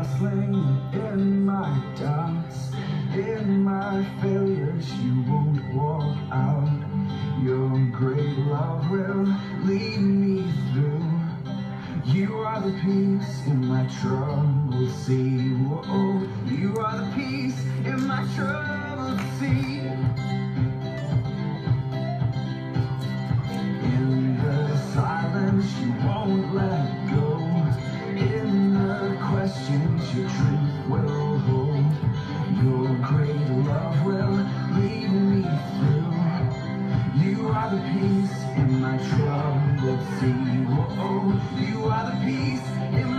hustling in my doubts, in my failures, you won't walk out. Your great love will lead me through. You are the peace in my troubled sea. Whoa, you are the peace in my troubled sea. In the silence, you won't let go. In the questions, your truth will hold. Your great love will lead me through. You are the peace in my troubled sea. Whoa, you are the peace in my